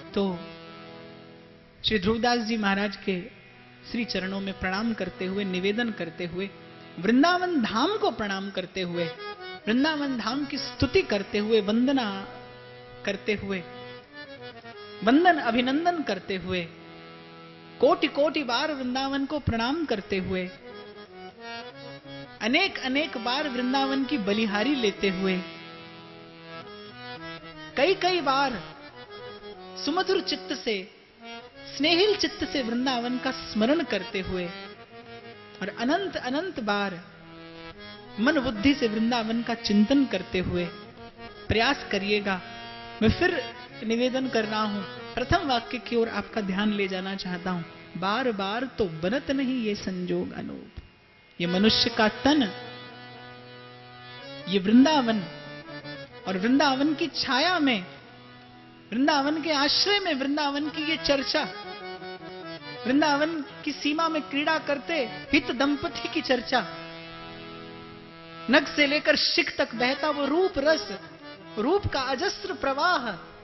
तो श्री ध्रुवदास जी महाराज के श्री चरणों में प्रणाम करते हुए, निवेदन करते हुए, वृंदावन धाम को प्रणाम करते हुए, वृंदावन धाम की स्तुति करते हुए, वंदना करते हुए, वंदन अभिनंदन करते हुए, कोटि कोटि बार वृंदावन को प्रणाम करते हुए, अनेक अनेक बार वृंदावन की बलिहारी लेते हुए, कई कई बार सुमधुर चित्त से, स्नेहिल चित्त से वृंदावन का स्मरण करते हुए, और अनंत अनंत बार मन बुद्धि से वृंदावन का चिंतन करते हुए प्रयास करिएगा। मैं फिर निवेदन कर रहा हूं, प्रथम वाक्य की ओर आपका ध्यान ले जाना चाहता हूं। बार बार तो बनत नहीं ये संजोग अनूप, ये मनुष्य का तन, ये वृंदावन और वृंदावन की छाया में, वृंदावन के आश्रय में, वृंदावन की ये चर्चा, वृंदावन की सीमा में क्रीड़ा करते हित दंपति की चर्चा, नग से लेकर शिख तक बहता वो रूप रस, रूप का अजस्र प्रवाह,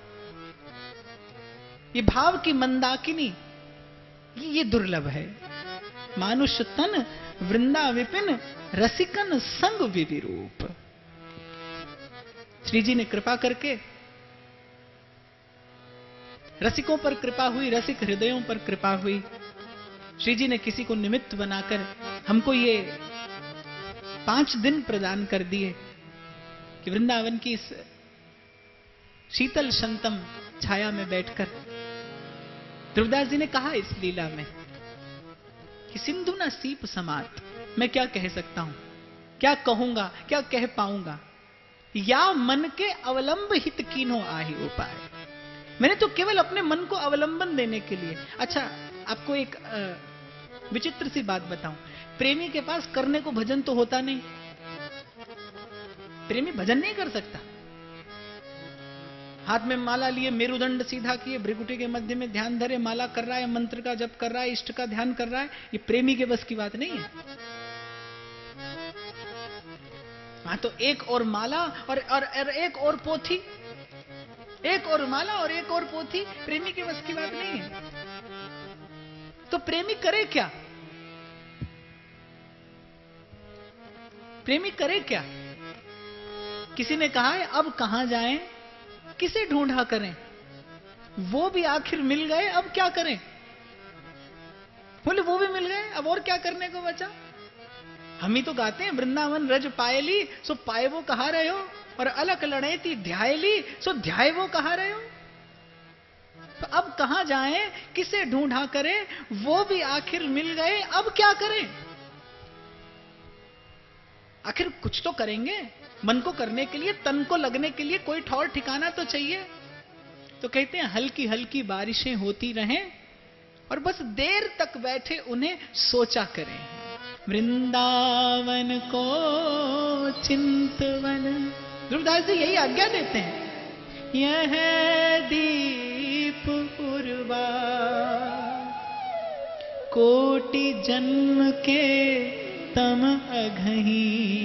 ये भाव की मंदाकिनी, ये दुर्लभ है। मानुष तन वृंदा विपिन रसिकन संग विविरूप। श्री जी ने कृपा करके रसिकों पर कृपा हुई, रसिक हृदयों पर कृपा हुई। श्री जी ने किसी को निमित्त बनाकर हमको ये 5 दिन प्रदान कर दिए कि वृंदावन की इस शीतल शंतम छाया में बैठकर, ध्रुवदास जी ने कहा इस लीला में कि सिंधु ना सीप समात, मैं क्या कह सकता हूं, क्या कहूंगा, क्या कह पाऊंगा, या मन के अवलंब हित कीन्हो आहि उपाय। मैंने तो केवल अपने मन को अवलंबन देने के लिए। अच्छा, आपको एक विचित्र सी बात बताऊं, प्रेमी के पास करने को भजन तो होता नहीं, प्रेमी भजन नहीं कर सकता। हाथ में माला लिए, मेरुदंड सीधा किए, भ्रिकुटी के मध्य में ध्यान धरे, माला कर रहा है, मंत्र का जप कर रहा है, इष्ट का ध्यान कर रहा है, ये प्रेमी के बस की बात नहीं है। वहां तो एक और माला और एक और पोथी, एक और माला और एक और पोथी, प्रेमी के बस की बात नहीं है। तो प्रेमी करे क्या? प्रेमी करे क्या? किसी ने कहा है अब कहां जाएं, किसे ढूंढा करें, वो भी आखिर मिल गए, अब क्या करें। बोले वो भी मिल गए, अब और क्या करने को बचा। हम ही तो गाते हैं, वृंदावन रज पायली सो पाए वो कहा रहे हो, और अलक लड़ेती ध्यायली सो ध्याय वो कहा रहे हो। तो अब कहां जाएं, किसे ढूंढा करें, वो भी आखिर मिल गए, अब क्या करें। आखिर कुछ तो करेंगे, मन को करने के लिए, तन को लगने के लिए कोई ठौर ठिकाना तो चाहिए। तो कहते हैं हल्की हल्की बारिशें होती रहें और बस देर तक बैठे उन्हें सोचा करें। वृंदावन को चिंतवन, ध्रुवदास जी यही आज्ञा देते हैं। यह दीप उर्वा कोटि जन्म के तम अघही,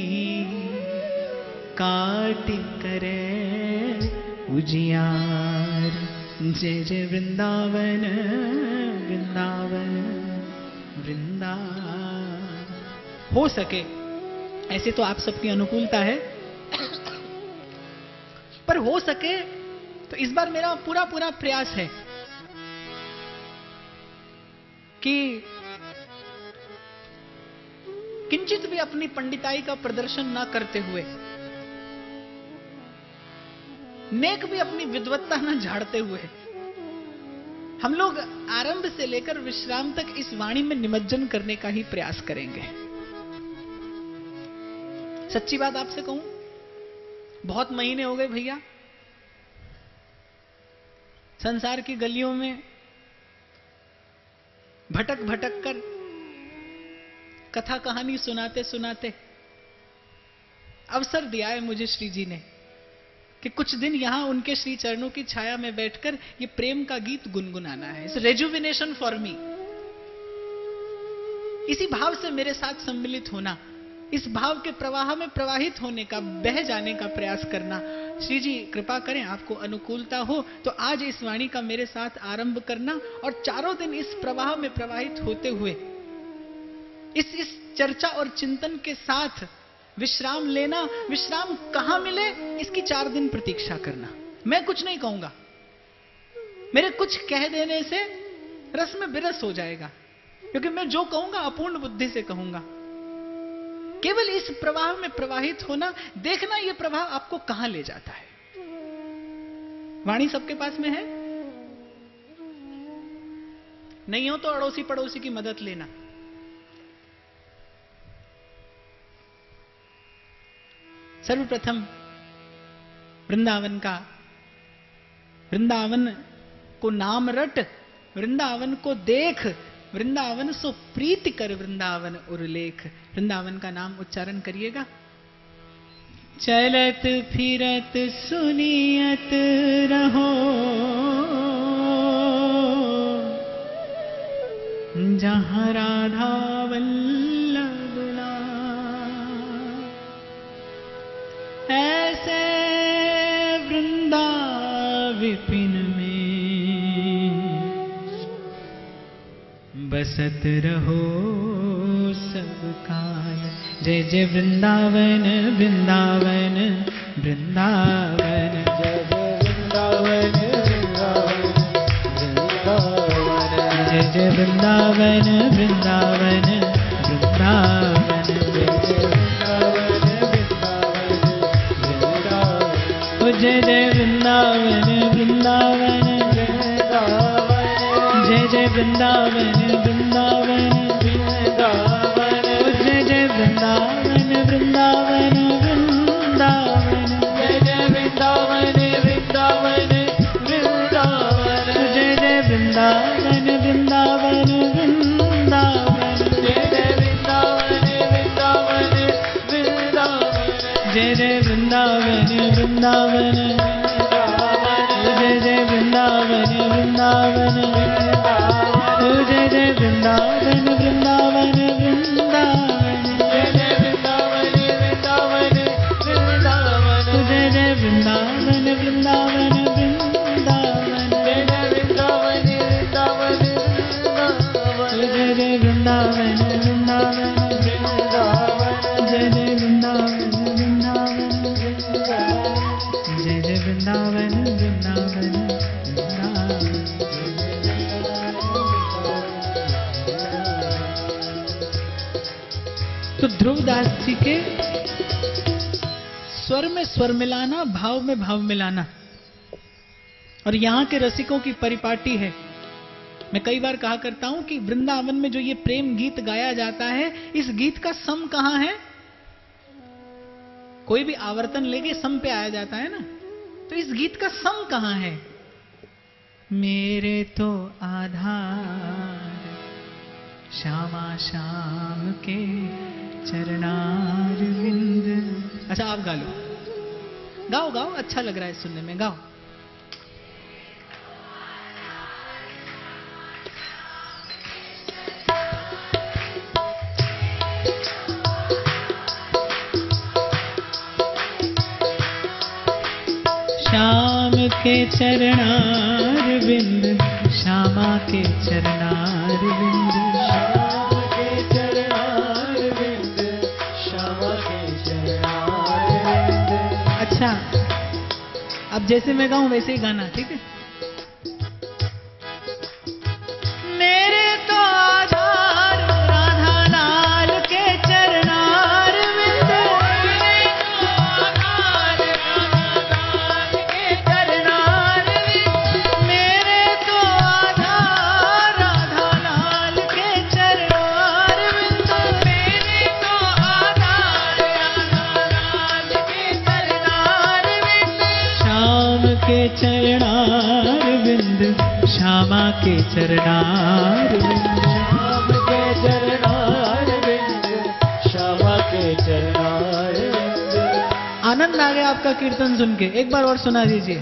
काट करे उजियार। जय जय वृंदावन वृंदावन वृंदावन। हो सके, ऐसे तो आप सबकी अनुकूलता है, पर हो सके तो इस बार मेरा पूरा पूरा प्रयास है कि किंचित भी अपनी पंडिताई का प्रदर्शन ना करते हुए, नेक भी अपनी विद्वत्ता न झाड़ते हुए, हम लोग आरंभ से लेकर विश्राम तक इस वाणी में निमज्जन करने का ही प्रयास करेंगे। सच्ची बात आपसे कहूं, बहुत महीने हो गए भैया संसार की गलियों में भटक भटक कर कथा कहानी सुनाते सुनाते अवसर दिया है मुझे श्री जी ने कि कुछ दिन यहां उनके श्री चरणों की छाया में बैठकर ये प्रेम का गीत गुनगुनाना है। It's rejuvenation for me. इसी भाव से मेरे साथ सम्मिलित होना, इस भाव के प्रवाह में प्रवाहित होने का, बह जाने का प्रयास करना, श्री जी कृपा करें, आपको अनुकूलता हो तो आज इस वाणी का मेरे साथ आरंभ करना और चारों दिन इस प्रवाह में प्रवाहित होते हुए इस चर्चा और चिंतन के साथ विश्राम लेना। विश्राम कहां मिले इसकी 4 दिन प्रतीक्षा करना। मैं कुछ नहीं कहूंगा, मेरे कुछ कह देने से रस में विरस हो जाएगा, क्योंकि मैं जो कहूंगा अपूर्ण बुद्धि से कहूंगा। केवल इस प्रवाह में प्रवाहित होना, देखना यह प्रवाह आपको कहां ले जाता है। वाणी सबके पास में है, नहीं हो तो अड़ोसी पड़ोसी की मदद लेना। सर्वप्रथम वृंदावन को नाम रट, वृंदावन को देख, वृंदावन सो प्रीति कर, वृंदावन उर्लेख। वृंदावन का नाम उच्चारण करिएगा। चलत फिरत सुनियत रहो, जहां राधा वल्लभ लाल, ऐसे वृंदा विपिन बसत रहो सब काल। जय जय वृंदावन वृंदावन वृंदावन, जय जय वृंदावन वृंदावन, जय जय वृंदावन वृंदावन वृंदावन, जय जय वृंदावन वृंदावन, जय जय वृंदावन वृंदावन, जय जय वृंदावन वृंदावन वृंदावन, जय जय वृंदावन वृंदावन वृंदावन, जय जय वृंदावन वृंदावन वृंदावन, जय जय वृंदावन वृंदावन वृंदावन, जय जय वृंदावन वृंदावन वृंदावन, जय जय वृंदावन वृंदावन, जय जय वृंदावन वृंदावन, जय जय वृंदावन वृंदावन वृंदावन, जय जय वृंदावन वृंदावन वृंदावन, जय जय वृंदावन वृंदावन वृंदावन, जय जय वृंदावन वृंदावन वृंदावन, जय जय वृंदावन वृंदावन वृंदावन, जय जय वृंदावन वृंदावन वृंदावन, जय जय वृंदावन वृंदावन। तो ध्रुवदास जी के स्वर में स्वर मिलाना, भाव में भाव मिलाना, और यहां के रसिकों की परिपाटी है। मैं कई बार कहा करता हूं कि वृंदावन में जो ये प्रेम गीत गाया जाता है, इस गीत का सम कहां है? कोई भी आवर्तन लेके सम पे आया जाता है ना, तो इस गीत का सम कहां है? मेरे तो आधार श्यामा श्याम के चरणारविंद। अच्छा आप गा लो, गाओ गाओ, अच्छा लग रहा है सुनने में, गाओ। श्याम के चरणारविंद, श्यामा के चरणारविंद, श्याम के चरणारविंद, श्यामा के चरणारविंद। अच्छा, अब जैसे मैं गाऊं वैसे ही गाना, ठीक है? मेरे तो आधार राधा लाल के चरणारविंद, मेरे तो आधार राधा लाल के चरणारविंद, मेरे तो आधार राधा लाल के चरणारविंद, मेरे तो आधार राधा लाल के चरणारविंद। श्याम के चरणारविंद, श्यामा के चरणारविंद, श्याम के चरणारविंद, श्यामा के चरणारविंद। आनंद आ गया आपका कीर्तन सुन के, एक बार और सुना दीजिए।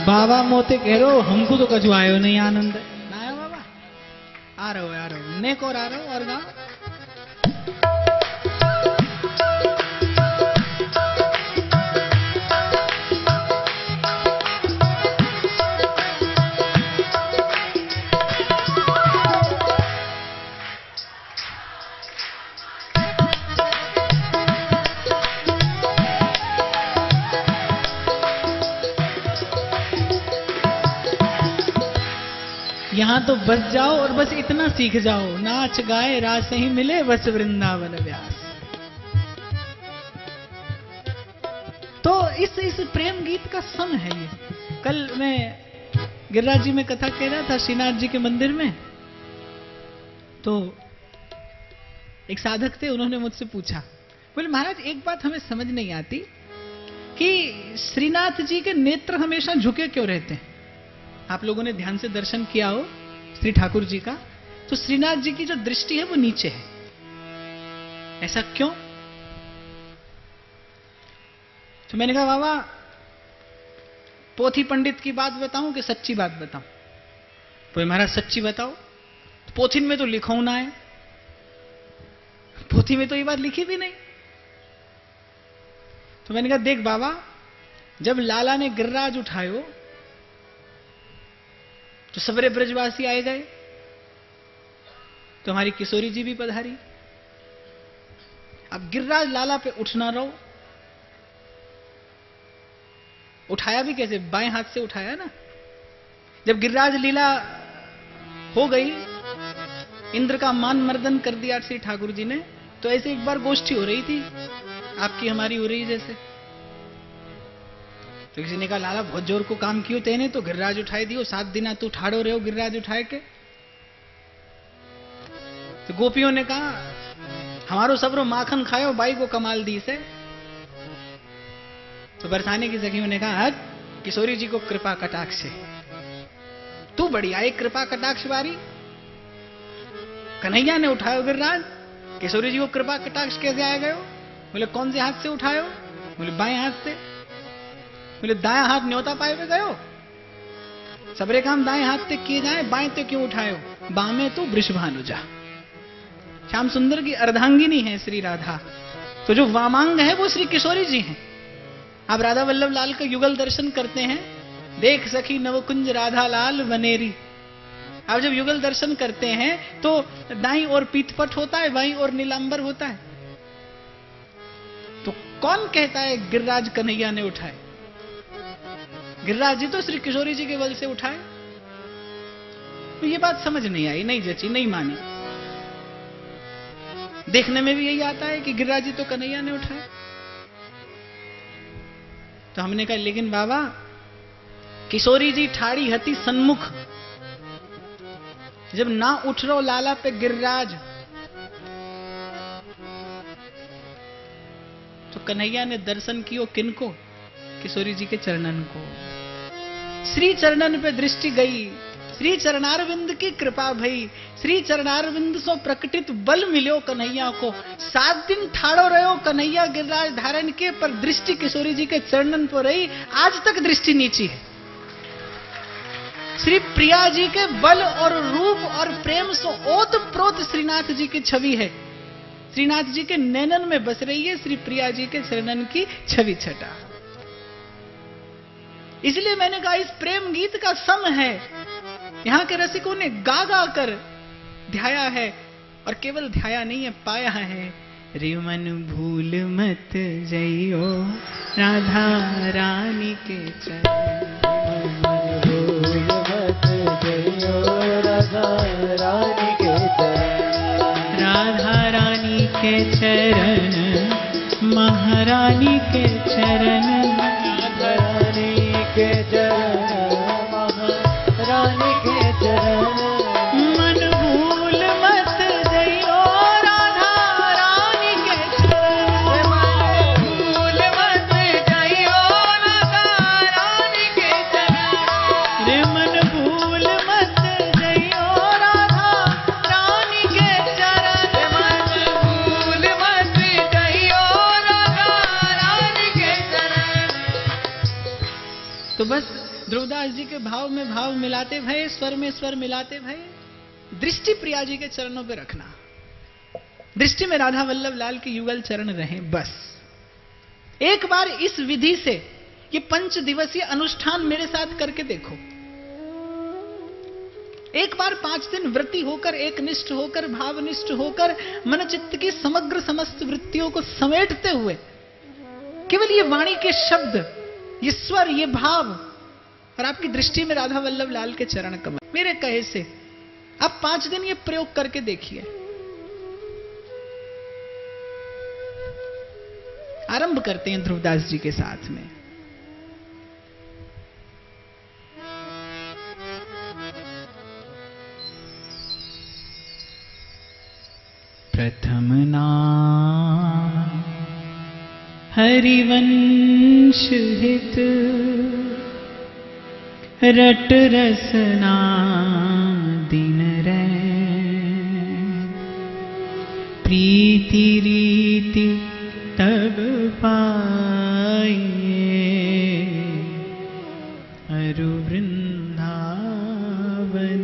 बाबा मोते कह रहे हो हमको तो कछु आयो नहीं आनंद ना आयो बाबा आ रहे हो नेक और आ रहे हो और गाँव यहाँ तो बस जाओ और बस इतना सीख जाओ, नाच गाए रास ही मिले बस वृंदावन व्यास। तो इस प्रेम गीत का सम है ये। कल मैं गिरिराज जी में कथा कह रहा था श्रीनाथ जी के मंदिर में, तो एक साधक थे, उन्होंने मुझसे पूछा, बोले महाराज एक बात हमें समझ नहीं आती कि श्रीनाथ जी के नेत्र हमेशा झुके क्यों रहते हैं। आप लोगों ने ध्यान से दर्शन किया हो श्री ठाकुर जी का, तो श्रीनाथ जी की जो दृष्टि है वो नीचे है, ऐसा क्यों? तो मैंने कहा बाबा पोथी पंडित की बात बताऊं कि सच्ची बात बताऊं? तो महाराज सच्ची बताओ। तो पोथी में तो लिखो ना है, पोथी में तो ये बात लिखी भी नहीं। तो मैंने कहा देख बाबा, जब लाला ने गिरिराज उठायो तो सबरे ब्रजवासी आए गए, तो हमारी किशोरी जी भी पधारी। अब गिरिराज लाला पे उठना रहो, उठाया भी कैसे? बाएं हाथ से उठाया ना। जब गिरिराज लीला हो गई, इंद्र का मान मर्दन कर दिया श्री ठाकुर जी ने, तो ऐसे एक बार गोष्ठी हो रही थी आपकी हमारी हो रही जैसे, तो किसी ने कहा लाला बहुत जोर को काम कियो तेने, तो गिरिराज उठाए दियो, 7 दिन तू ठाड़ो रहे हो गिरिराज उठाए के। तो गोपियों ने कहा हमारो सबरो माखन खायो, बाई को कमाल दी से। तो बरसाने की सखियों ने कहा किशोरी जी को कृपा कटाक्ष से, तू बढ़िया एक कृपा कटाक्ष वारी। कन्हैया ने उठायो गिरिराज, किशोरी जी को कृपा कटाक्ष कैसे आए गए? बोले कौन से हाथ से उठायो? बोले बाएं हाथ से। बोले दाया हाथ न्योता पाए पे गयो, सबरे काम दाएं हाथ से किए जाए, बाएं ते क्यों उठायो? बामे तो वृषभानुजा, श्याम सुंदर की अर्धांगिनी है श्री राधा, तो जो वामांग है वो श्री किशोरी जी हैं। आप राधा वल्लभ लाल का युगल दर्शन करते हैं, देख सखी नवकुंज राधा लाल वनेरी। आप जब युगल दर्शन करते हैं तो दाईं ओर पीठपट होता है, बाईं ओर नीलांबर होता है। तो कौन कहता है गिरिराज कन्हैया ने उठाए? गिरिराज जी तो श्री किशोरी जी के बल से उठाए। तो ये बात समझ नहीं आई, नहीं जची, नहीं मानी। देखने में भी यही आता है कि गिरिराज जी तो कन्हैया ने उठाए। तो हमने कहा लेकिन बाबा किशोरी जी ठाड़ी हती सन्मुख, जब ना उठ रो लाला पे गिरिराज, तो कन्हैया ने दर्शन कियो किनको? किशोरी जी के चरणन को। श्री चरणन पे दृष्टि गई, श्री चरणारविंद की कृपा भई, श्री चरणारविंद सो प्रकटित बल मिलो कन्हैया को। 7 दिन ठाड़ो रहो कन्हैया गिरिराज धारण के, पर दृष्टि किशोरी जी के चरणन पर रही। आज तक दृष्टि नीची है। श्री प्रिया जी के बल और रूप और प्रेम सो ओत प्रोत श्रीनाथ जी की छवि है। श्रीनाथ जी के नैनन में बस रही है श्री प्रिया जी के चरणन की छवि छटा। इसलिए मैंने कहा इस प्रेम गीत का सम है। यहां के रसिकों ने गा गा कर ध्याया है, और केवल ध्याया नहीं है, पाया है। रे मन भूल मत जइयो राधा रानी के चरण, भूल मत जइयो राधा रानी के चरण, राधा रानी के चरण, महारानी के चरण, राधा रानी के चरण, महारानी के चरण। मन भूल मत जइयो राधा रानी के चरण, मन भूल मत जइयो राधा रानी के चरण, रे मन भूल मत जइयो राधा रानी के चरण, मन भूल मत जइयो राधा रानी के चरण। तो बस ध्रुवदास जी के भाव में भाव मिलाते भये, स्वर में स्वर मिलाते भये, दृष्टि प्रिया जी के चरणों पे रखना। दृष्टि में राधा वल्लभ लाल के युगल चरण रहे। बस एक बार इस विधि से ये 5 दिवसीय अनुष्ठान मेरे साथ करके देखो। एक बार 5 दिन व्रती होकर, एक निष्ठ होकर, भावनिष्ठ होकर, मन चित्त की समग्र समस्त वृत्तियों को समेटते हुए केवल ये वाणी के शब्द, ये स्वर, ये भाव, और आपकी दृष्टि में राधा वल्लभ लाल के चरण कमल, मेरे कहे से आप 5 दिन ये प्रयोग करके देखिए। आरंभ करते हैं ध्रुवदास जी के साथ में। प्रथम नाम हरिवंश हित, रट रसना दिन रैन, प्रीति रीति तब पाइए, अरु वृंदावन।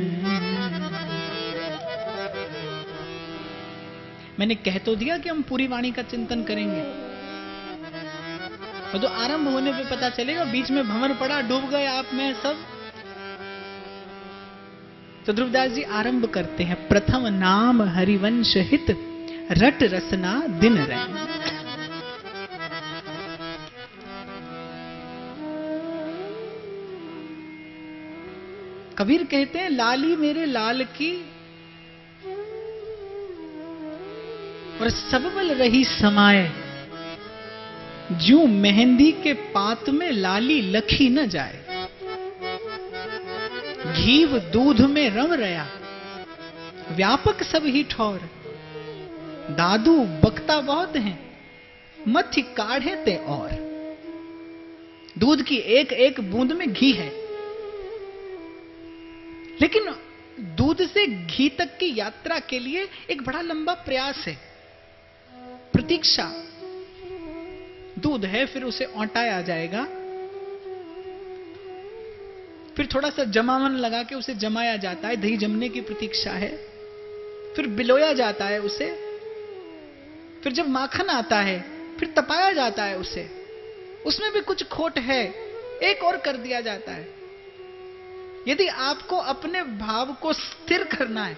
मैंने कह तो दिया कि हम पूरी वाणी का चिंतन करेंगे, और तो आरंभ होने पे पता चलेगा, बीच में भंवर पड़ा, डूब गए आप में सब। तो ध्रुवदास जी आरंभ करते हैं, प्रथम नाम हरिवंश हित, रट रसना दिन रैन। कबीर कहते हैं, लाली मेरे लाल की और सबबल रही समाये, ज्यों मेहंदी के पात में लाली लखी न जाए, घीव दूध में रम रया, व्यापक सब ही ठौर, दादू बकता बहुत हैं, मथी काढ़े ते और। दूध की एक एक बूंद में घी है, लेकिन दूध से घी तक की यात्रा के लिए एक बड़ा लंबा प्रयास है, प्रतीक्षा। दूध है, फिर उसे औंटाया जाएगा, फिर थोड़ा सा जमावन लगा के उसे जमाया जाता है, दही जमने की प्रतीक्षा है, फिर बिलोया जाता है उसे, फिर जब माखन आता है फिर तपाया जाता है उसे, उसमें भी कुछ खोट है, एक और कर दिया जाता है। यदि आपको अपने भाव को स्थिर करना है,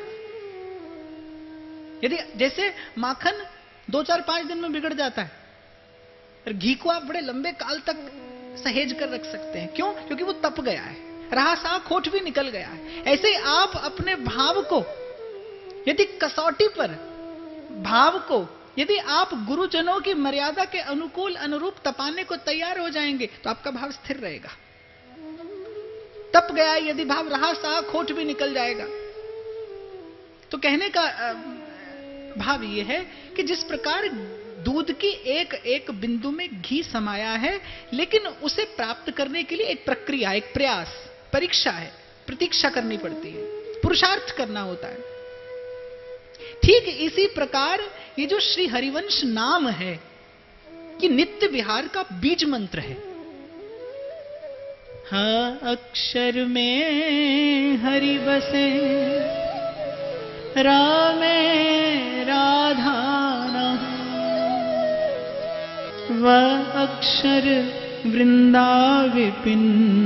यदि जैसे माखन 2, 4, 5 दिन में बिगड़ जाता है, और घी को आप बड़े लंबे काल तक सहेज कर रख सकते हैं। क्यों? क्योंकि वो तप गया है, रहा सा खोट भी निकल गया है। ऐसे ही आप अपने भाव को यदि कसौटी पर, भाव को यदि आप गुरुजनों की मर्यादा के अनुकूल अनुरूप तपाने को तैयार हो जाएंगे, तो आपका भाव स्थिर रहेगा। तप गया यदि भाव, रहा सा खोट भी निकल जाएगा। तो कहने का भाव यह है कि जिस प्रकार दूध की एक एक बिंदु में घी समाया है, लेकिन उसे प्राप्त करने के लिए एक प्रक्रिया, एक प्रयास, परीक्षा है, प्रतीक्षा करनी पड़ती है, पुरुषार्थ करना होता है। ठीक इसी प्रकार ये जो श्री हरिवंश नाम है, ये नित्य विहार का बीज मंत्र है। हाँ अक्षर में हरि बसे, रामे राधा वह अक्षर वृंदा विपिन,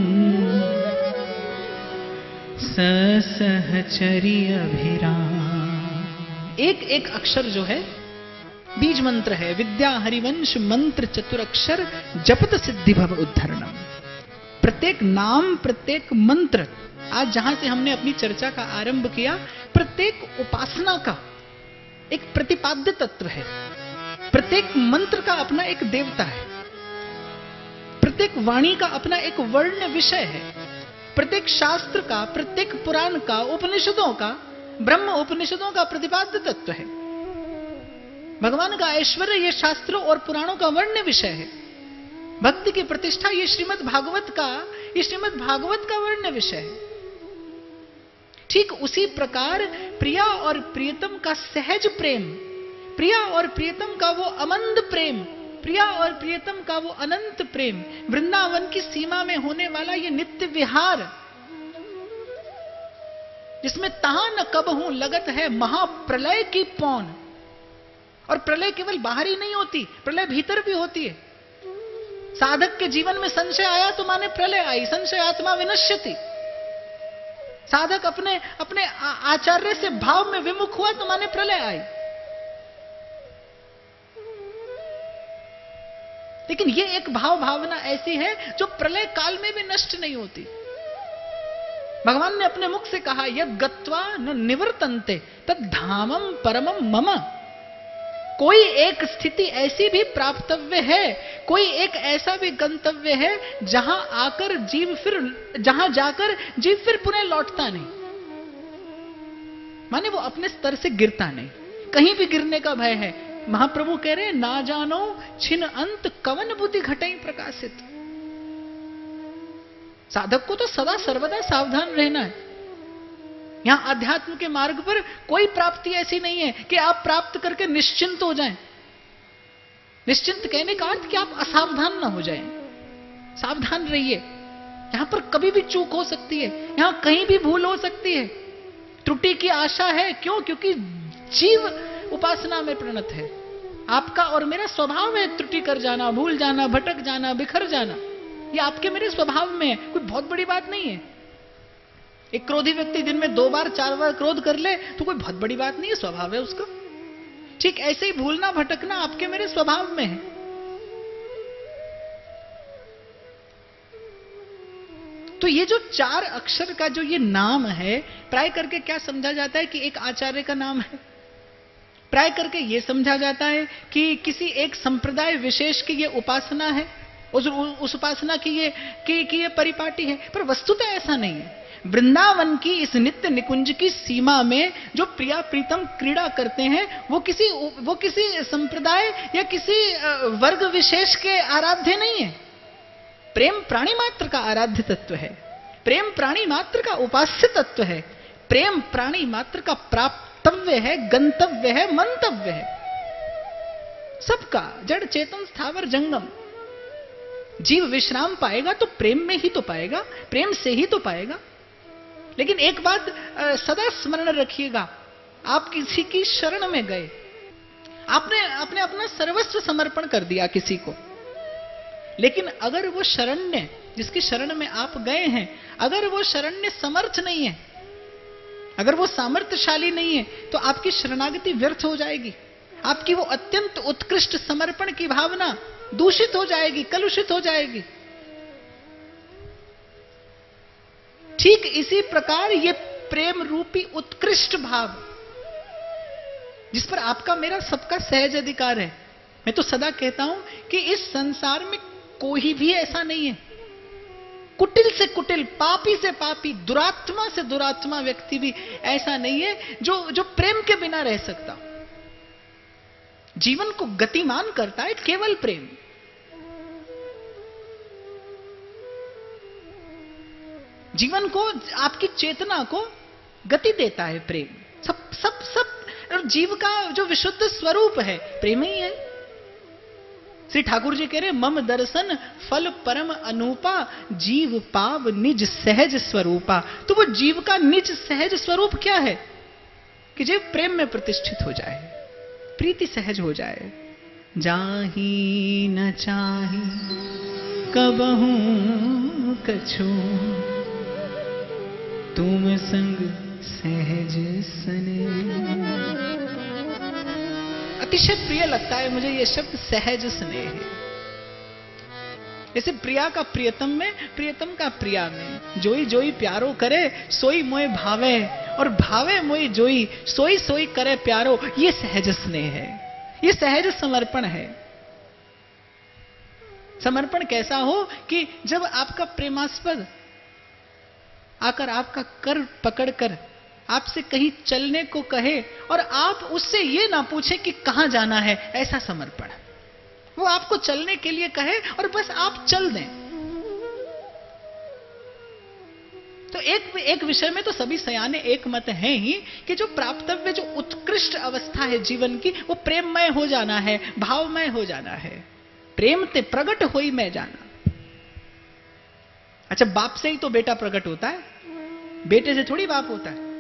सहचरी अभिराम। एक एक अक्षर जो है बीज मंत्र है। विद्या हरिवंश मंत्र चतुरक्षर, जपत सिद्धि भव उद्धरणम। प्रत्येक नाम, प्रत्येक मंत्र, आज जहां से हमने अपनी चर्चा का आरंभ किया, प्रत्येक उपासना का एक प्रतिपाद्य तत्व है। प्रत्येक मंत्र का अपना एक देवता है, प्रत्येक वाणी का अपना एक वर्ण विषय है, प्रत्येक शास्त्र का, प्रत्येक पुराण का, उपनिषदों का, ब्रह्म उपनिषदों का प्रतिपाद्य तत्व है। भगवान का ऐश्वर्य ये शास्त्रों और पुराणों का वर्ण विषय है। भक्ति की प्रतिष्ठा ये श्रीमद् भागवत का वर्ण विषय है। ठीक उसी प्रकार प्रिया और प्रियतम का सहज प्रेम, प्रिया और प्रियतम का वो अमंद प्रेम, प्रिया और प्रियतम का वो अनंत प्रेम, वृंदावन की सीमा में होने वाला ये नित्य विहार, जिसमें तहां न कब हूं लगत है महाप्रलय की पौन। और प्रलय केवल बाहर ही नहीं होती, प्रलय भीतर भी होती है। साधक के जीवन में संशय आया तो माने प्रलय आई, संशय आत्मा विनश्यति। साधक अपने अपने आचार्य से भाव में विमुख हुआ तो माने प्रलय आई। लेकिन ये एक भाव भावना ऐसी है जो प्रलय काल में भी नष्ट नहीं होती। भगवान ने अपने मुख से कहा, यद गत्वा न निवर्तन्ते तद धामम परमम मम। कोई एक स्थिति ऐसी भी प्राप्तव्य है, कोई एक ऐसा भी गंतव्य है जहां जाकर जीव फिर पुनः लौटता नहीं। माने वो अपने स्तर से गिरता नहीं, कहीं भी गिरने का भय है। महाप्रभु कह रहे हैं, ना जानो छिन अंत कवन बुद्धि घटई प्रकाशित। साधक को तो सदा सर्वदा सावधान रहना है। यहां अध्यात्म के मार्ग पर कोई प्राप्ति ऐसी नहीं है कि आप प्राप्त करके निश्चिंत हो जाएं। निश्चिंत कहने का अर्थ कि आप असावधान ना हो जाएं। सावधान रहिए, यहां पर कभी भी चूक हो सकती है, यहां कहीं भी भूल हो सकती है, त्रुटि की आशा है। क्यों? क्योंकि जीव उपासना में प्रणत है। आपका और मेरा स्वभाव है त्रुटि कर जाना, भूल जाना, भटक जाना, बिखर जाना। ये आपके मेरे स्वभाव में है, कोई बहुत बड़ी बात नहीं है। एक क्रोधी व्यक्ति दिन में 2 बार 4 बार क्रोध कर ले तो कोई बहुत बड़ी बात नहीं है, स्वभाव है उसका। ठीक ऐसे ही भूलना भटकना आपके मेरे स्वभाव में है। तो ये जो 4 अक्षर का जो ये नाम है, प्राय करके क्या समझा जाता है कि एक आचार्य का नाम है। प्राय करके ये समझा जाता है कि किसी एक संप्रदाय विशेष की ये उपासना है, उस उपासना की ये परिपाटी है। पर वस्तुतः ऐसा नहीं है। वृंदावन की इस नित्य निकुंज की सीमा में जो प्रिया प्रीतम क्रीड़ा करते हैं, वो किसी संप्रदाय या किसी वर्ग विशेष के आराध्य नहीं है। प्रेम प्राणी मात्र का आराध्य तत्व है, प्रेम प्राणी मात्र का उपास्य तत्व है, प्रेम प्राणी मात्र का प्राप्तव्य है, गंतव्य है, मंतव्य है। सबका जड़ चेतन स्थावर जंगम। जीव विश्राम पाएगा तो प्रेम में ही तो पाएगा, प्रेम से ही तो पाएगा। लेकिन एक बात सदा स्मरण रखिएगा, आप किसी की शरण में गए, आपने अपना सर्वस्व समर्पण कर दिया किसी को, लेकिन अगर वो शरण्य जिसकी शरण में आप गए हैं, अगर वो शरण्य समर्थ नहीं है, अगर वो सामर्थ्यशाली नहीं है, तो आपकी शरणागति व्यर्थ हो जाएगी। आपकी वो अत्यंत उत्कृष्ट समर्पण की भावना दूषित हो जाएगी, कलुषित हो जाएगी। ठीक इसी प्रकार ये प्रेम रूपी उत्कृष्ट भाव, जिस पर आपका मेरा सबका सहज अधिकार है। मैं तो सदा कहता हूं कि इस संसार में कोई भी ऐसा नहीं है, कुटिल से कुटिल, पापी से पापी, दुरात्मा से दुरात्मा व्यक्ति भी ऐसा नहीं है जो प्रेम के बिना रह सकता। जीवन को गतिमान करता है केवल प्रेम। जीवन को, आपकी चेतना को गति देता है प्रेम। सब और जीव का जो विशुद्ध स्वरूप है प्रेम ही है। श्री ठाकुर जी कह रहे, मम दर्शन फल परम अनूपा, जीव पाव निज सहज स्वरूपा। तो वो जीव का निज सहज स्वरूप क्या है कि जीव प्रेम में प्रतिष्ठित हो जाए, प्रीति सहज हो जाए। जाही न चाही कबहू कछु, तुम संग सहज सने। अतिशय प्रिय लगता है मुझे ये शब्द सहज स्नेह। जैसे प्रिया का प्रियतम में, प्रियतम का प्रिया में। जोई जोई प्यारो करे सोई मोए भावे, और भावे मोई जोई सोई सोई करे प्यारो। ये सहज स्नेह है, ये सहज समर्पण है। समर्पण कैसा हो कि जब आपका प्रेमास्पद आकर आपका कर पकड़कर आपसे कहीं चलने को कहे और आप उससे ये ना पूछे कि कहां जाना है, ऐसा समर्पण। वो आपको चलने के लिए कहे और बस आप चल दें। तो एक विषय में तो सभी सयाने एक मत हैं ही कि जो प्राप्तव्य, जो उत्कृष्ट अवस्था है जीवन की, वो प्रेममय हो जाना है, भावमय हो जाना है। प्रेम ते प्रगट होई मैं जाना। अच्छा, बाप से ही तो बेटा प्रकट होता है, बेटे से थोड़ी बाप होता है।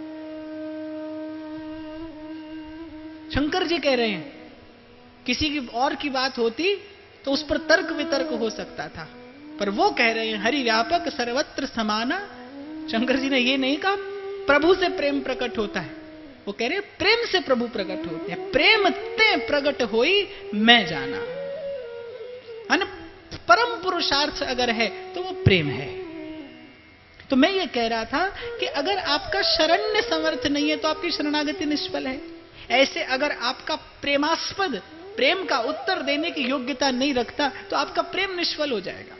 शंकर जी कह रहे हैं, किसी की और की बात होती तो उस पर तर्क वितर्क हो सकता था, पर वो कह रहे हैं हरि व्यापक सर्वत्र समाना। शंकर जी ने ये नहीं कहा प्रभु से प्रेम प्रकट होता है, वो कह रहे हैं प्रेम से प्रभु प्रकट होते हैं। प्रेम ते प्रकट होई मैं जाना। परम पुरुषार्थ अगर है तो वो प्रेम है। तो मैं ये कह रहा था कि अगर आपका शरण्य समर्थ नहीं है तो आपकी शरणागति निष्फल है। ऐसे अगर आपका प्रेमास्पद प्रेम का उत्तर देने की योग्यता नहीं रखता तो आपका प्रेम निष्फल हो जाएगा।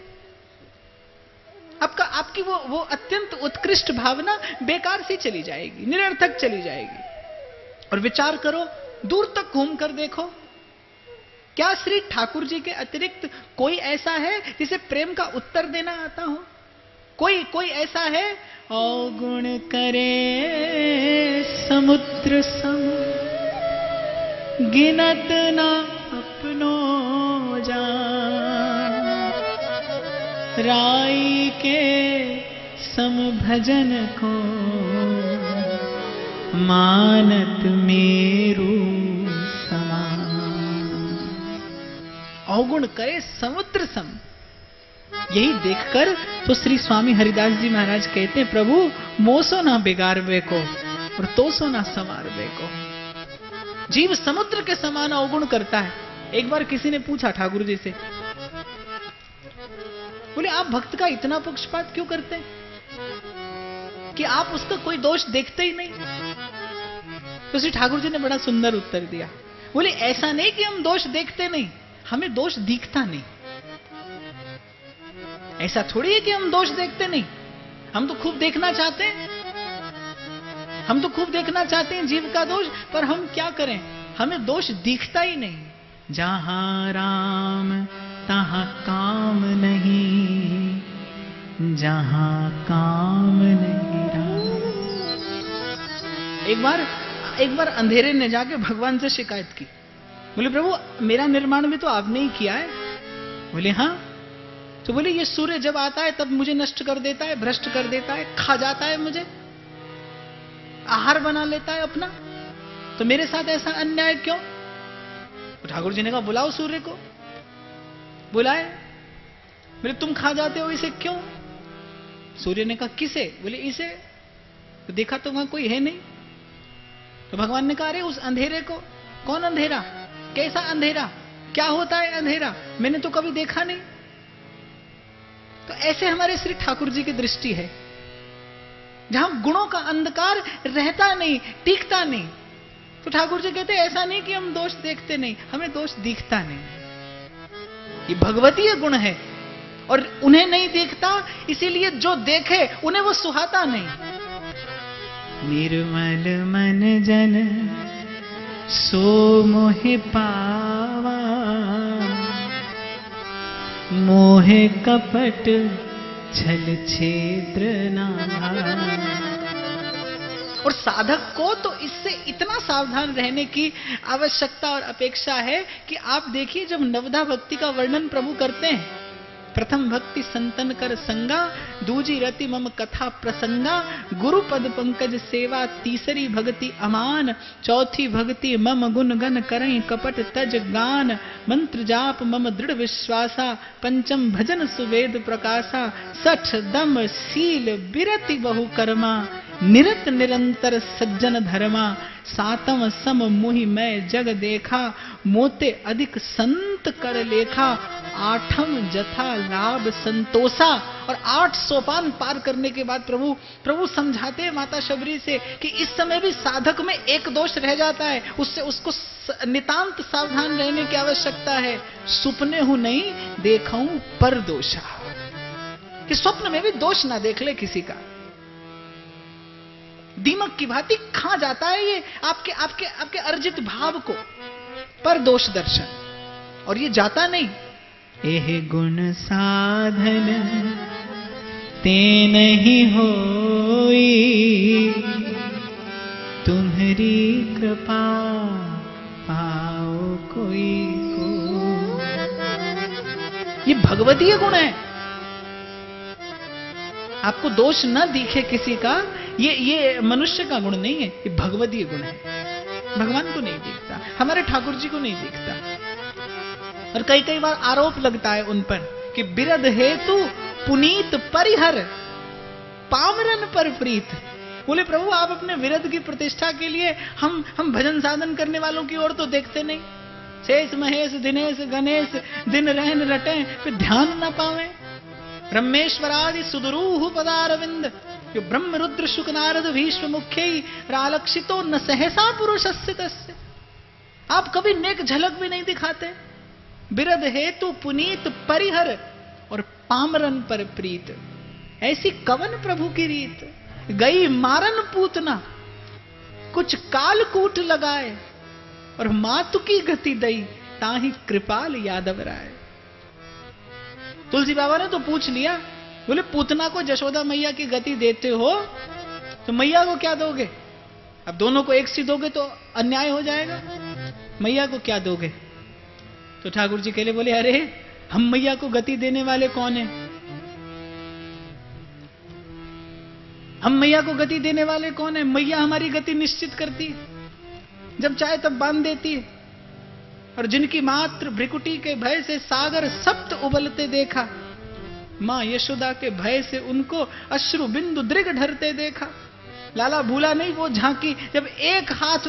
आपकी वो अत्यंत उत्कृष्ट भावना बेकार सी चली जाएगी, निरर्थक चली जाएगी। और विचार करो, दूर तक घूम कर देखो, क्या श्री ठाकुर जी के अतिरिक्त कोई ऐसा है जिसे प्रेम का उत्तर देना आता हो? कोई ऐसा है? अवगुण करे समुद्र सम, गिनत ना अपनो जान, राई के सम भजन को मानत मेरू समान। अवगुण करे समुद्र सम, यही देखकर तो श्री स्वामी हरिदास जी महाराज कहते हैं, प्रभु मोसो ना बिगाड़वे को और तोसो ना संवारवे को। जीव समुद्र के समान अवगुण करता है। एक बार किसी ने पूछा ठाकुर जी से, बोले आप भक्त का इतना पक्षपात क्यों करते हैं कि आप उसका कोई दोष देखते ही नहीं? तो श्री ठाकुर जी ने बड़ा सुंदर उत्तर दिया, बोले ऐसा नहीं कि हम दोष देखते नहीं, हमें दोष दिखता नहीं। ऐसा थोड़ी है कि हम दोष देखते नहीं, हम तो खूब देखना चाहते हैं, हम तो खूब देखना चाहते हैं जीव का दोष, पर हम क्या करें, हमें दोष दिखता ही नहीं। जहां राम तहां काम नहीं, जहां काम नहीं राम। एक बार अंधेरे ने जाके भगवान से शिकायत की, बोले प्रभु मेरा निर्माण भी तो आपने ही किया है। बोले हाँ। तो बोले ये सूर्य जब आता है तब मुझे नष्ट कर देता है, भ्रष्ट कर देता है, खा जाता है, मुझे आहार बना लेता है अपना, तो मेरे साथ ऐसा अन्याय क्यों? तो ठाकुर जी ने कहा बुलाओ सूर्य को। बुलाए, बोले तुम खा जाते हो इसे क्यों? सूर्य ने कहा किसे? बोले इसे। तो देखा तो वहां कोई है नहीं। तो भगवान ने कहा अरे उस अंधेरे को। कौन अंधेरा? कैसा अंधेरा? क्या होता है अंधेरा? मैंने तो कभी देखा नहीं। तो ऐसे हमारे श्री ठाकुर जी की दृष्टि है, जहां गुणों का अंधकार रहता नहीं, टिकता नहीं। तो ठाकुर जी कहते ऐसा नहीं कि हम दोष देखते नहीं, हमें दोष दिखता नहीं। ये भगवतीय गुण है और उन्हें नहीं देखता, इसीलिए जो देखे उन्हें वो सुहाता नहीं। निर्मल मन जन सो मोहे पावा, मोहे कपट छल छेद्र ना। और साधक को तो इससे इतना सावधान रहने की आवश्यकता और अपेक्षा है कि आप देखिए जब नवधा भक्ति का वर्णन प्रभु करते हैं, प्रथम भक्ति संतन कर संगा, दूजी रति मम कथा प्रसंगा, गुरु पद पंकज सेवा, तीसरी भक्ति अमान, चौथी भक्ति मम गुण गन करई कपट तज गान, मंत्र जाप मम दृढ़ विश्वासा, पंचम भजन सुवेद प्रकाशा, सठ दम सील बिरति बहु कर्मा, निरत निरंतर सज्जन धर्मा, सातम सम मुहि मैं जग देखा, मोते अधिक संत कर लेखा, आठम जथा लाभ संतोषा। और 8 सोपान पार करने के बाद प्रभु समझाते हैं माता शबरी से कि इस समय भी साधक में एक दोष रह जाता है, उससे उसको नितांत सावधान रहने की आवश्यकता है। सुपने हूं नहीं देखूं पर दोषा, कि स्वप्न में भी दोष ना देख ले किसी का। दीमक की भांति खा जाता है ये आपके आपके आपके अर्जित भाव को, पर दोष दर्शन, और ये जाता नहीं। एह गुण साधन ते नहीं होई, तुम्हारी कृपा पाओ कोई को। भगवतीय गुण है। आपको दोष न दिखे किसी का, ये मनुष्य का गुण नहीं है, ये भगवतीय गुण है। भगवान को नहीं दिखता, हमारे ठाकुर जी को नहीं दिखता। और कई कई बार आरोप लगता है उन पर कि बिरध हेतु पुनीत परिहर पामरन पर प्रीत। बोले प्रभु आप अपने विरध की प्रतिष्ठा के लिए हम भजन साधन करने वालों की ओर तो देखते नहीं। शेष महेश दिनेश गणेश दिन रहन रटे फिर ध्यान न पावे। ब्रह्मेश्वरादि सुदुरूह पदारविंद जो ब्रह्म रुद्र शुक नारद भीष्म मुख्य रालक्षितो न सहसा पुरुषस्य तस्य। आप कभी नेक झलक भी नहीं दिखाते। बिरध हेतु पुनीत परिहर और पामरन पर प्रीत। ऐसी कवन प्रभु की रीत। गई मारन पूतना कुछ कालकूट लगाए और मातु की गति दई ताही कृपाल यादव राय। तुलसी बाबा ने तो पूछ लिया, बोले पूतना को जशोदा मैया की गति देते हो तो मैया को क्या दोगे? अब दोनों को एक सी दोगे तो अन्याय हो जाएगा, मैया को क्या दोगे? तो ठाकुर जी के लिए बोले अरे हम मैया को गति देने वाले कौन है? हम मैया को गति देने वाले कौन है? मैया हमारी गति निश्चित करती है, जब चाहे तब बांध देती है। और जिनकी मात्र भ्रिकुटी के भय से सागर सप्त उबलते देखा, मां यशोदा के भय से उनको अश्रु बिंदु दृग ढरते देखा। लाला भूला नहीं वो झांकी जब एक हाथ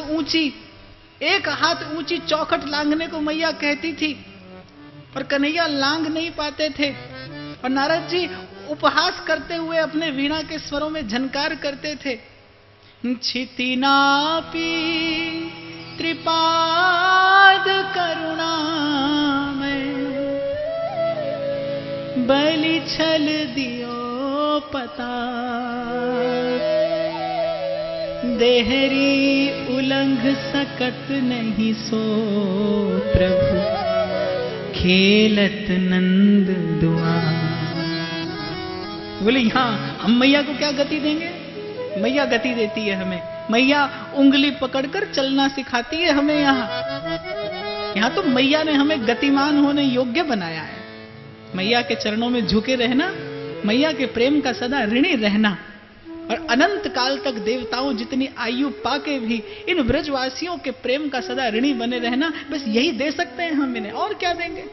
ऊंची चौखट लांघने को मैया कहती थी और कन्हैया लांघ नहीं पाते थे। और नारद जी उपहास करते हुए अपने वीणा के स्वरों में झनकार करते थे। छितिनापी त्रिपाद करुणा में बलि छल दियो पता। देहरी उलंघ सकत नहीं सो प्रभु खेलत नंद दुआ। बोले यहां हम मैया को क्या गति देंगे? मैया गति देती है हमें। मैया उंगली पकड़कर चलना सिखाती है हमें। यहां तो मैया ने हमें गतिमान होने योग्य बनाया है। मैया के चरणों में झुके रहना, मैया के प्रेम का सदा ऋणी रहना और अनंत काल तक देवताओं जितनी आयु पाके भी इन ब्रजवासियों के प्रेम का सदा ऋणी बने रहना, बस यही दे सकते हैं हम इन्हें, और क्या देंगे?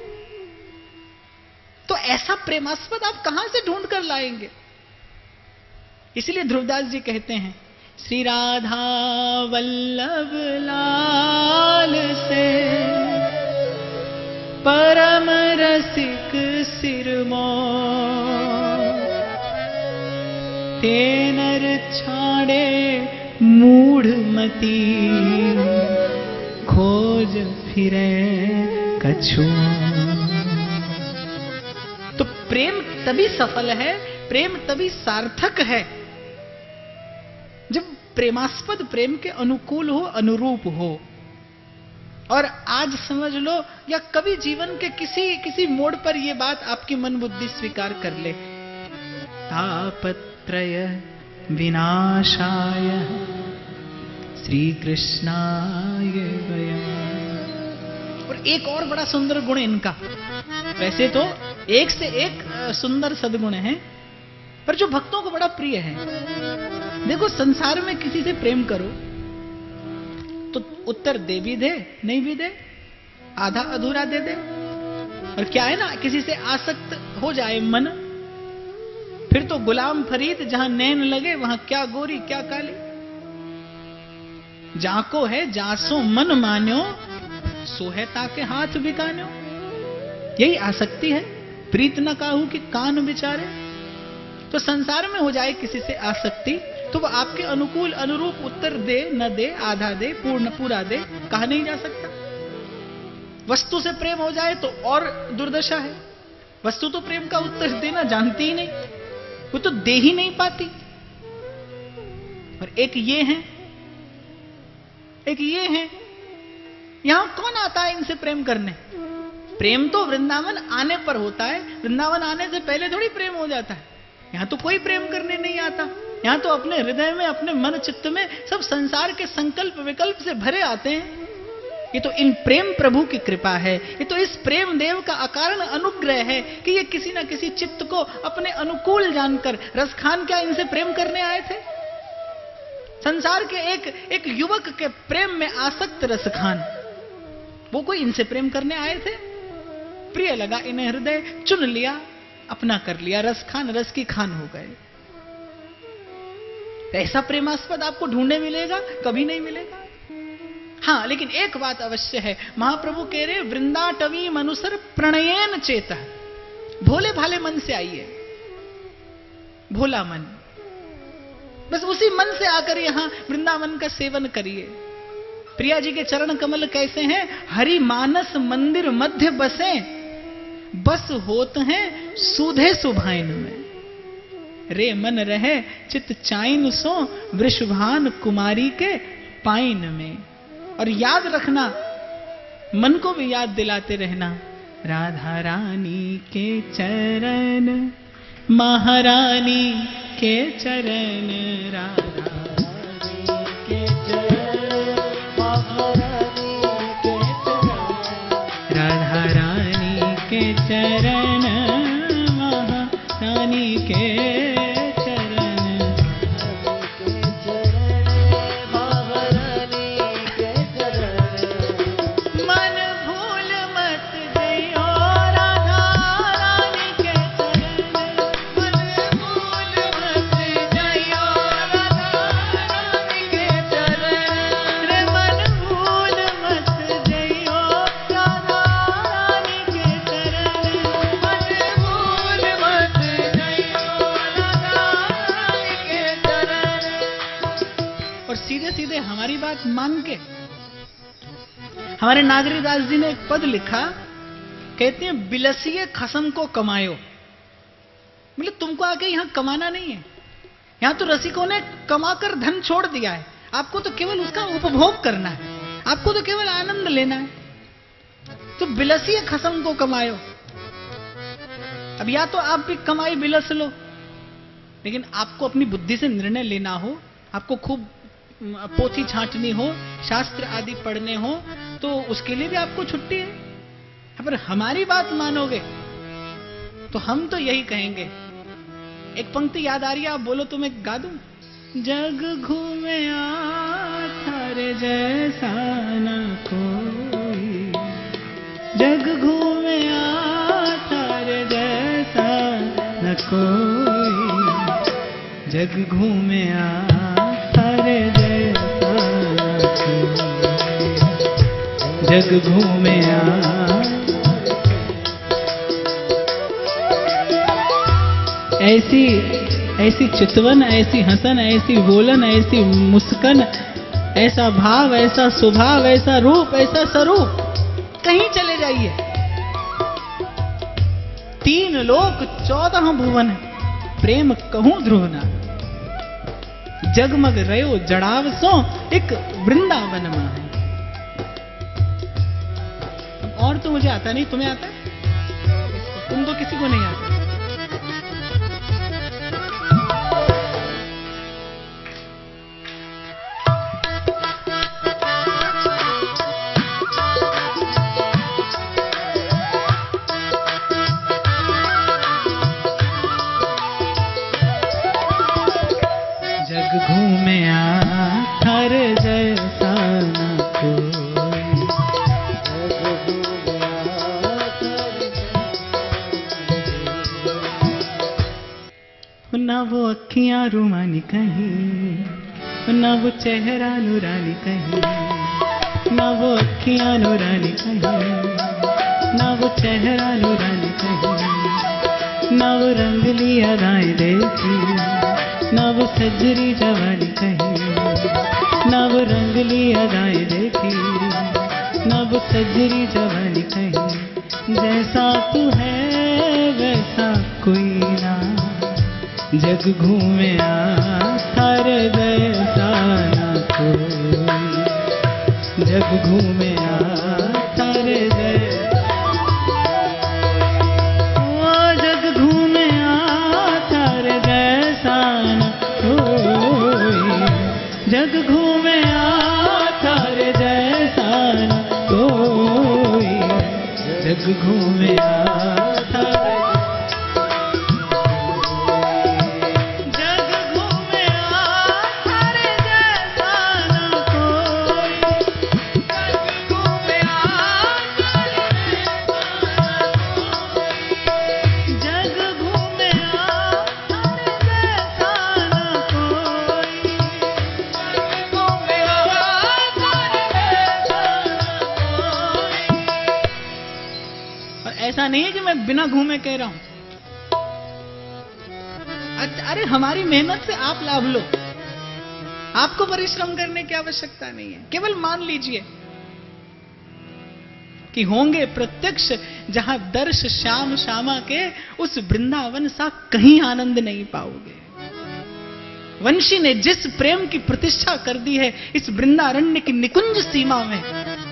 तो ऐसा प्रेमास्पद आप कहां से ढूंढ कर लाएंगे? इसलिए ध्रुवदास जी कहते हैं श्री राधा वल्लभ लाल से परम रसिक सिरमो तेनर छाड़े मूढ़मती खोज फिरे कछु। तो प्रेम तभी सफल है, प्रेम तभी सार्थक है जब प्रेमास्पद प्रेम के अनुकूल हो, अनुरूप हो। और आज समझ लो या कभी जीवन के किसी मोड़ पर यह बात आपकी मन बुद्धि स्वीकार कर ले। तापत्रय विनाशाय श्री कृष्णाय वयम्। और एक और बड़ा सुंदर गुण इनका, वैसे तो एक से एक सुंदर सद्गुण है, पर जो भक्तों को बड़ा प्रिय है। देखो संसार में किसी से प्रेम करो तो उत्तर दे भी दे, नहीं भी दे, आधा अधूरा दे दे। और क्या है ना, किसी से आसक्त हो जाए मन, फिर तो गुलाम फरीद जहां नैन लगे वहां क्या गोरी क्या काली। जाको है जासो मन मान्यो सोहता के हाथ बिकान्यो। यही आसक्ति है। प्रीत न काहू कि कान बिचारे। तो संसार में हो जाए किसी से आसक्ति तो वो आपके अनुकूल अनुरूप उत्तर दे न दे, आधा दे, पूरा दे, कहा नहीं जा सकता। वस्तु से प्रेम हो जाए तो और दुर्दशा है। वस्तु तो प्रेम का उत्तर देना जानती ही नहीं, वो तो दे ही नहीं पाती। और एक ये है, यहां कौन आता है इनसे प्रेम करने? प्रेम तो वृंदावन आने पर होता है, वृंदावन आने से पहले थोड़ी प्रेम हो जाता है। यहां तो कोई प्रेम करने नहीं आता। यहां तो अपने हृदय में, अपने मन चित्त में सब संसार के संकल्प विकल्प से भरे आते हैं। ये तो इन प्रेम प्रभु की कृपा है, ये तो इस प्रेम देव का अकारण अनुग्रह है कि ये किसी ना किसी चित्त को अपने अनुकूल जानकर, रसखान क्या इनसे प्रेम करने आए थे? संसार के एक युवक के प्रेम में आसक्त रसखान, वो कोई इनसे प्रेम करने आए थे? प्रिय लगा इन्हें हृदय, चुन लिया, अपना कर लिया, रसखान रस की खान हो गए। ऐसा प्रेमास्पद आपको ढूंढने मिलेगा? कभी नहीं मिलेगा। हाँ, लेकिन एक बात अवश्य है, महाप्रभु कह रहे वृंदाटवी मनुसर प्रणयेन चेता, भोले भाले मन से आइए, भोला मन, बस उसी मन से आकर यहां वृंदावन का सेवन करिए। प्रिया जी के चरण कमल कैसे हैं? हरि मानस मंदिर मध्य बसे, बस होत हैं सूधे सुभाइन में, रे मन रहे चित चाइन सो वृषभान कुमारी के पाइन में। और याद रखना, मन को भी याद दिलाते रहना, राधा रानी के चरण, महारानी के चरण, राधा रानी के चरण, महारानी के चरण, राधा रानी के चरण, महारानी के हमारी बात मान के। हमारे नागरीदास जी ने एक पद लिखा, कहते हैं बिलसिए खसम को कमायो। मतलब तुमको आके यहां कमाना नहीं है, यहां तो रसिकों ने कमाकर धन छोड़ दिया है, आपको तो केवल उसका उपभोग करना है, आपको तो केवल आनंद लेना है। तो बिलसिए खसम को कमायो। अब या तो आप भी कमाई बिलस लो, लेकिन आपको अपनी बुद्धि से निर्णय लेना हो, आपको खूब पोथी छांटनी हो, शास्त्र आदि पढ़ने हो, तो उसके लिए भी आपको छुट्टी है। पर हमारी बात मानोगे तो हम तो यही कहेंगे। एक पंक्ति याद आ रही है, आप बोलो तो मैं गा दूं। जग घूमे थारे जैसा न कोई, जग घूमे थारे जैसा न कोई, जग घूमे थारे जैसा न कोई, जग घूमे ऐसी ऐसी चितवन, ऐसी हंसन, ऐसी बोलन, ऐसी मुस्कन, ऐसा भाव, ऐसा स्वभाव, ऐसा रूप, ऐसा स्वरूप, कहीं चले जाइए, 3 लोक 14 भुवन, प्रेम कहूं ध्रुव ना, जगमग रयो जड़ाव सो एक वृंदावन में है। और तो मुझे आता नहीं, तुम्हें आता है? तुम तो किसी को नहीं आता। ना वो अखियां रुमानी कहीं, ना वो चेहरा नूरानी कहीं, ना वो अखियां नूरानी कहीं, ना वो चेहरा नूरानी कहीं, ना वो रंगली अदाएं देखी, ना वो सजरी जवानी कहीं, ना वो रंगली अदाएं देखी, ना वो सजरी जवानी कहीं, जैसा तू है वैसा कोई ना, जग घूमे थारे जैसा ना कोई, जग घूमे थारे जैसा, ओ जग घूमे थारे जैसा ना कोई, जग घूमे थारे जैसा ना ऐसा नहीं है कि मैं बिना घूमे कह रहा हूं। अरे हमारी मेहनत से आप लाभ लो, आपको परिश्रम करने की आवश्यकता नहीं है। केवल मान लीजिए कि होंगे प्रत्यक्ष जहां दर्श श्याम श्यामा के, उस वृंदावन सा कहीं आनंद नहीं पाओगे। वंशी ने जिस प्रेम की प्रतिष्ठा कर दी है इस वृंदारण्य की निकुंज सीमा में,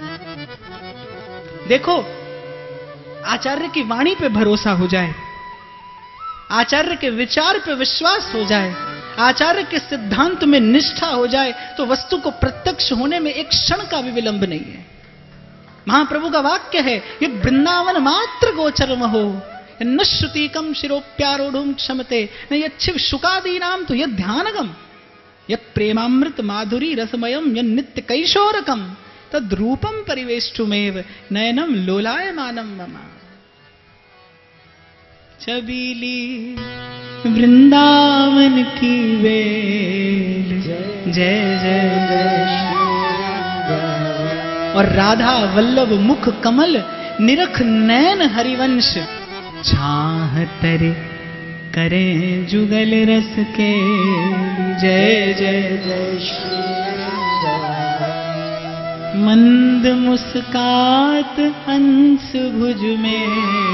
देखो आचार्य की वाणी पे भरोसा हो जाए, आचार्य के विचार पे विश्वास हो जाए, आचार्य के सिद्धांत में निष्ठा हो जाए, तो वस्तु को प्रत्यक्ष होने में एक क्षण का भी विलंब नहीं है। महाप्रभु का वाक्य है, ये वृंदावन मात्र गोचरम हो, न श्रुतिकम शिरोप्यारूढ़ क्षमते, न यच्छिव शुकादी नाम तो यद ध्यानगम, यद प्रेमामृत माधुरी रसमयम यद नित्य कैशोरकम, तद रूपम परिवेष्टुमेव नयनम लोलायमानम मम। छबीली वृंदावन की वेल, जय जय जय। और राधा वल्लभ मुख कमल, निरख नयन हरिवंश, छाह तरे करें जुगल रस के, जय जय जय श्री। मंद मुस्कात हंस भुज में,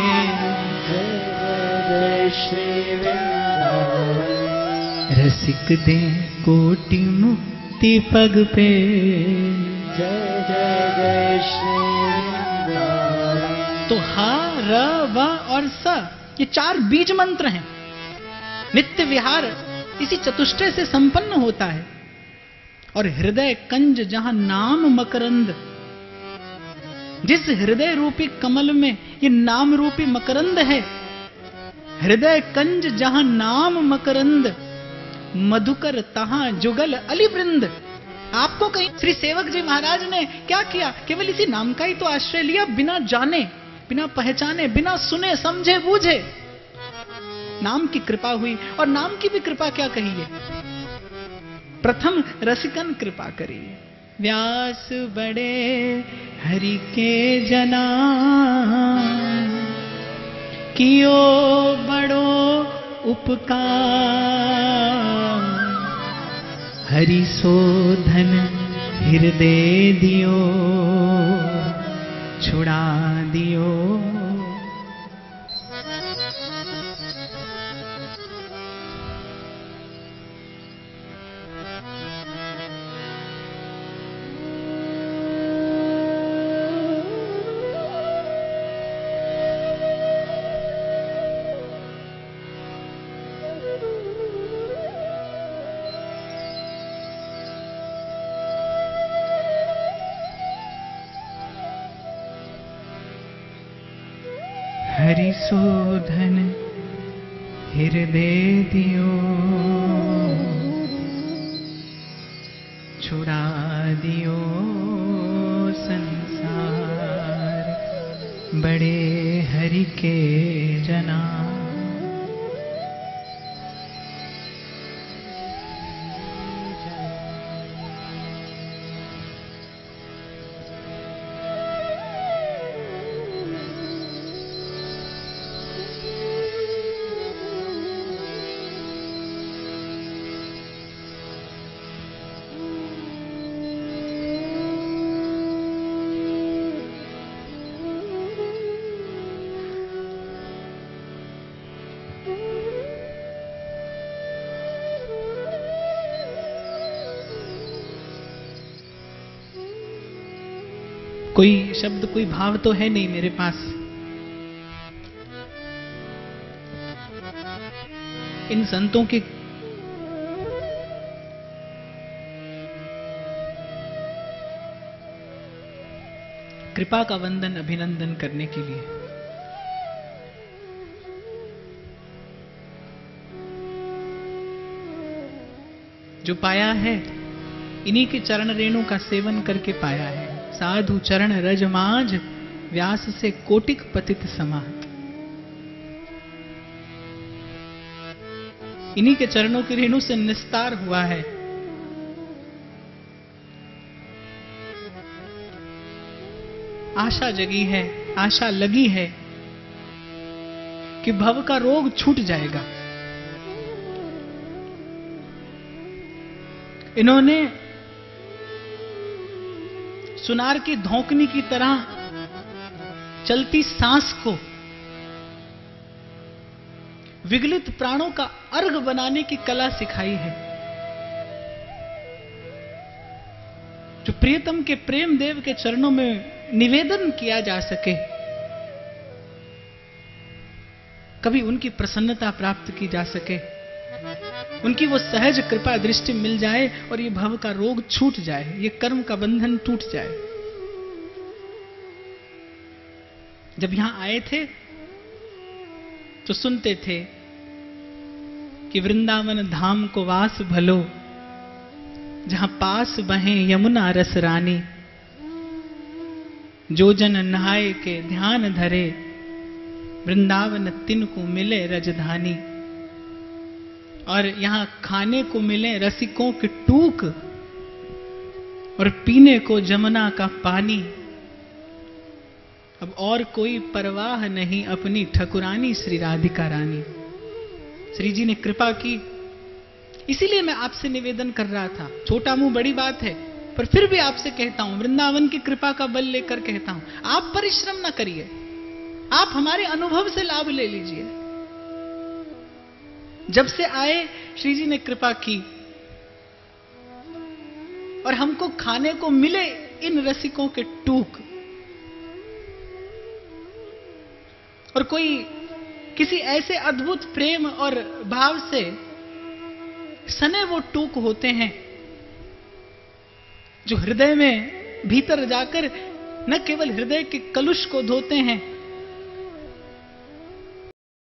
जय श्री वृंदावन। रसिक दे कोटि मुक्ति पग पे, जय जय जय श्री वृंदावन। तो हा र व और स ये 4 बीज मंत्र हैं। नित्य विहार इसी चतुष्टय से संपन्न होता है। और हृदय कंज जहां नाम मकरंद, जिस हृदय रूपी कमल में ये नाम रूपी मकरंद है, हृदय कंज जहां नाम मकरंद, मधुकर तहां जुगल अलिवृंद। आपको कहीं श्री सेवक जी महाराज ने क्या किया, केवल इसी नाम का ही तो आश्रय लिया, बिना जाने, बिना पहचाने, बिना सुने समझे बूझे नाम की कृपा हुई। और नाम की भी कृपा क्या कहिए, प्रथम रसिकन कृपा करी। व्यास बड़े हरि के जना, कियो बड़ो उपकार, हरि शोधन हृदय दियो, छुड़ा दियो। हरि शोधन हृदय दियो, छुड़ा दियो संसार, बड़े हरि के जना। कोई शब्द, कोई भाव तो है नहीं मेरे पास। इन संतों की कृपा का वंदन, अभिनंदन करने के लिए। जो पाया है इन्हीं के चरण रेणु का सेवन करके पाया है। साधु चरण रज माज, व्यास से कोटिक पतित समात। इन्हीं के चरणों की रेणु से निस्तार हुआ है। आशा जगी है, आशा लगी है कि भव का रोग छूट जाएगा। इन्होंने सुनार की धौंकनी की तरह चलती सांस को विगलित प्राणों का अर्घ बनाने की कला सिखाई है। जो प्रियतम के प्रेम देव के चरणों में निवेदन किया जा सके, कभी उनकी प्रसन्नता प्राप्त की जा सके, उनकी वो सहज कृपा दृष्टि मिल जाए और ये भव का रोग छूट जाए, ये कर्म का बंधन टूट जाए। जब यहां आए थे तो सुनते थे कि वृंदावन धाम को वास भलो, जहां पास बहे यमुना रस रानी, जो जन नहाए के ध्यान धरे, वृंदावन तिनको मिले रजधानी। और यहां खाने को मिले रसिकों के टूक और पीने को जमुना का पानी। अब और कोई परवाह नहीं अपनी ठकुरानी श्री राधिका रानी। श्री जी ने कृपा की, इसीलिए मैं आपसे निवेदन कर रहा था। छोटा मुंह बड़ी बात है, पर फिर भी आपसे कहता हूं, वृंदावन की कृपा का बल लेकर कहता हूं, आप परिश्रम ना करिए, आप हमारे अनुभव से लाभ ले लीजिए। जब से आए श्री जी ने कृपा की और हमको खाने को मिले इन रसिकों के टूक। और कोई किसी ऐसे अद्भुत प्रेम और भाव से सने वो टूक होते हैं जो हृदय में भीतर जाकर न केवल हृदय के कलुष को धोते हैं